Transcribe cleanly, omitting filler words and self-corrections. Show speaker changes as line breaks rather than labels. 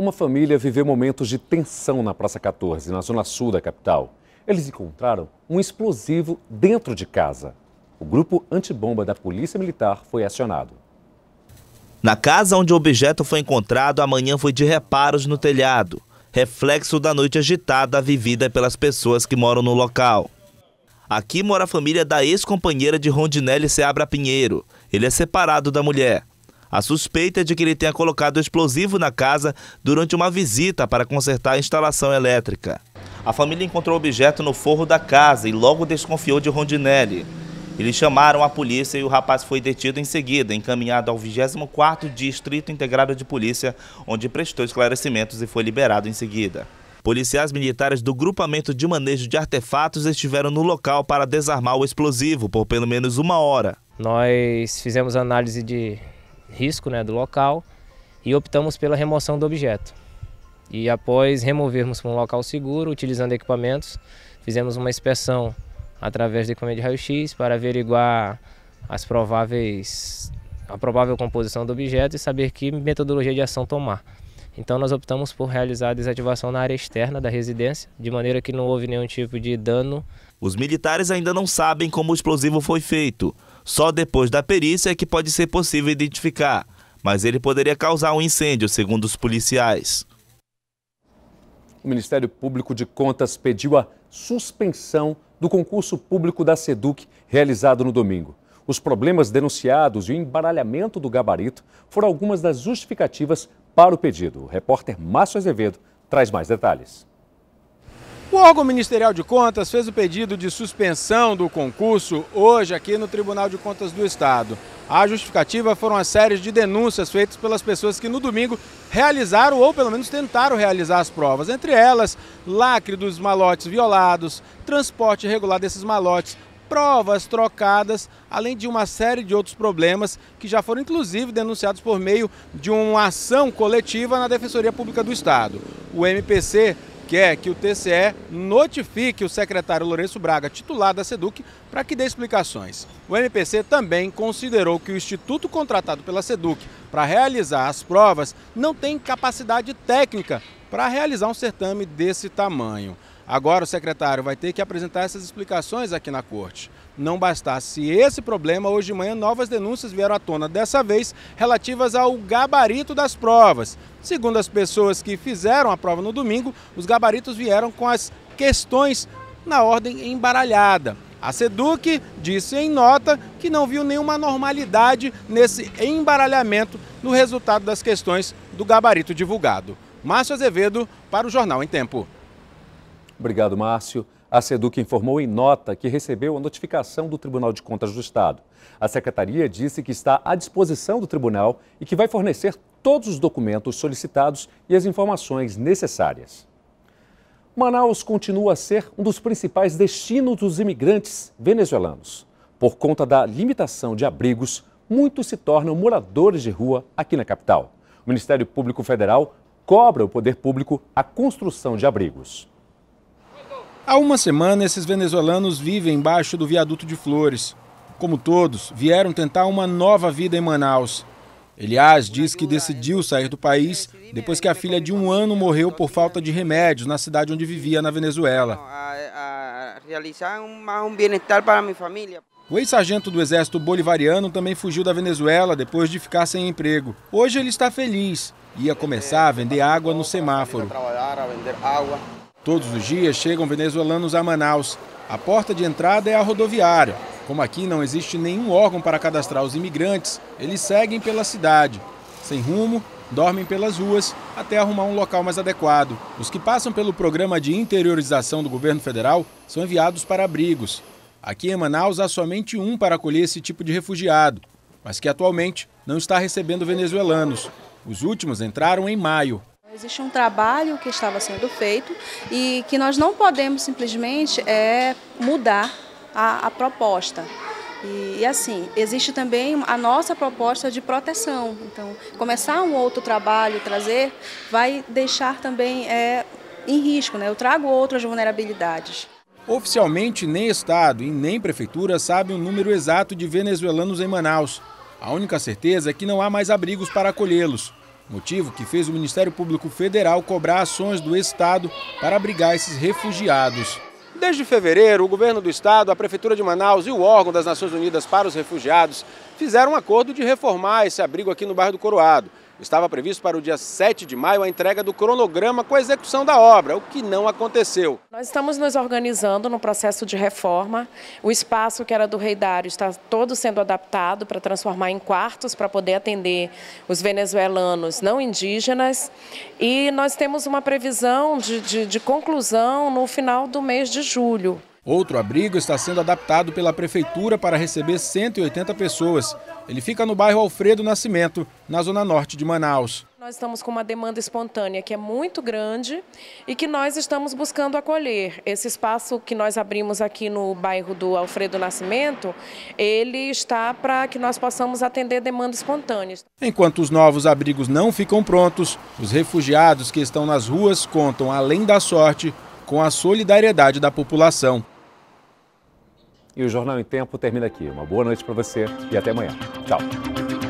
uma família viveu momentos de tensão na Praça 14, na zona sul da capital. Eles encontraram um explosivo dentro de casa. O grupo antibomba da Polícia Militar foi acionado.
Na casa onde o objeto foi encontrado, a manhã foi de reparos no telhado, reflexo da noite agitada vivida pelas pessoas que moram no local. Aqui mora a família da ex-companheira de Rondinelli Seabra Pinheiro. Ele é separado da mulher. A suspeita é de que ele tenha colocado explosivo na casa durante uma visita para consertar a instalação elétrica. A família encontrou o objeto no forro da casa e logo desconfiou de Rondinelli. Eles chamaram a polícia e o rapaz foi detido em seguida, encaminhado ao 24º Distrito Integrado de Polícia, onde prestou esclarecimentos e foi liberado em seguida. Policiais militares do Grupamento de Manejo de Artefatos estiveram no local para desarmar o explosivo por pelo menos 1 hora.
Nós fizemos análise de risco, do local e optamos pela remoção do objeto. E após removermos para um local seguro, utilizando equipamentos, fizemos uma inspeção através do equipamento de raio-x para averiguar a provável composição do objeto e saber que metodologia de ação tomar. Então nós optamos por realizar a desativação na área externa da residência, de maneira que não houve nenhum tipo de dano.
Os militares ainda não sabem como o explosivo foi feito. Só depois da perícia é que pode ser possível identificar. Mas ele poderia causar um incêndio, segundo os policiais.
O Ministério Público de Contas pediu a suspensão do concurso público da SEDUC realizado no domingo. Os problemas denunciados e o embaralhamento do gabarito foram algumas das justificativas para o pedido. O repórter Márcio Azevedo traz mais detalhes.
O órgão ministerial de contas fez o pedido de suspensão do concurso hoje aqui no Tribunal de Contas do Estado. A justificativa foram as séries de denúncias feitas pelas pessoas que no domingo realizaram ou pelo menos tentaram realizar as provas. Entre elas, lacre dos malotes violados, transporte irregular desses malotes, provas trocadas, além de uma série de outros problemas que já foram inclusive denunciados por meio de uma ação coletiva na Defensoria Pública do Estado. O MPC quer que o TCE notifique o secretário Lourenço Braga, titular da SEDUC, para que dê explicações. O MPC também considerou que o instituto contratado pela SEDUC para realizar as provas não tem capacidade técnica para realizar um certame desse tamanho. Agora o secretário vai ter que apresentar essas explicações aqui na corte. Não bastasse esse problema, hoje de manhã novas denúncias vieram à tona, dessa vez relativas ao gabarito das provas. Segundo as pessoas que fizeram a prova no domingo, os gabaritos vieram com as questões na ordem embaralhada. A SEDUC disse em nota que não viu nenhuma normalidade nesse embaralhamento no resultado das questões do gabarito divulgado. Márcio Azevedo para o Jornal em Tempo.
Obrigado, Márcio. A SEDUC informou em nota que recebeu a notificação do Tribunal de Contas do Estado. A secretaria disse que está à disposição do tribunal e que vai fornecer todos os documentos solicitados e as informações necessárias. Manaus continua a ser um dos principais destinos dos imigrantes venezuelanos. Por conta da limitação de abrigos, muitos se tornam moradores de rua aqui na capital. O Ministério Público Federal cobra ao poder público a construção de abrigos.
Há uma semana, esses venezuelanos vivem embaixo do viaduto de Flores. Como todos, vieram tentar uma nova vida em Manaus. Elias diz que decidiu sair do país depois que a filha de 1 ano morreu por falta de remédios na cidade onde vivia, na Venezuela.
Realizar um bem-estar para minha família.
O ex-sargento do Exército Bolivariano também fugiu da Venezuela depois de ficar sem emprego. Hoje ele está feliz. Ia começar a vender água no semáforo. Todos os dias chegam venezuelanos a Manaus. A porta de entrada é a rodoviária. Como aqui não existe nenhum órgão para cadastrar os imigrantes, eles seguem pela cidade. Sem rumo, dormem pelas ruas até arrumar um local mais adequado. Os que passam pelo programa de interiorização do governo federal são enviados para abrigos. Aqui em Manaus há somente um para acolher esse tipo de refugiado, mas que atualmente não está recebendo venezuelanos. Os últimos entraram em maio.
Existe um trabalho que estava sendo feito e que nós não podemos simplesmente mudar a proposta. E assim, existe também a nossa proposta de proteção. Então, começar um outro trabalho, trazer, vai deixar também em risco, né? Eu trago outras vulnerabilidades.
Oficialmente, nem Estado e nem Prefeitura sabem o número exato de venezuelanos em Manaus. A única certeza é que não há mais abrigos para acolhê-los. motivo que fez o Ministério Público Federal cobrar ações do Estado para abrigar esses refugiados. Desde fevereiro, o governo do estado, a Prefeitura de Manaus e o órgão das Nações Unidas para os Refugiados fizeram um acordo de reformar esse abrigo aqui no bairro do Coroado. Estava previsto para o dia 7 de maio a entrega do cronograma com a execução da obra, o que não aconteceu.
Nós estamos nos organizando no processo de reforma. O espaço que era do Rei Dário está todo sendo adaptado para transformar em quartos para poder atender os venezuelanos não indígenas. E nós temos uma previsão de conclusão no final do mês de julho.
Outro abrigo está sendo adaptado pela Prefeitura para receber 180 pessoas. Ele fica no bairro Alfredo Nascimento, na zona norte de Manaus.
Nós estamos com uma demanda espontânea que é muito grande e que nós estamos buscando acolher. Esse espaço que nós abrimos aqui no bairro do Alfredo Nascimento, ele está para que nós possamos atender demandas espontâneas.
Enquanto os novos abrigos não ficam prontos, os refugiados que estão nas ruas contam, além da sorte, com a solidariedade da população.
E o Jornal em Tempo termina aqui. Uma boa noite para você e até amanhã. Tchau.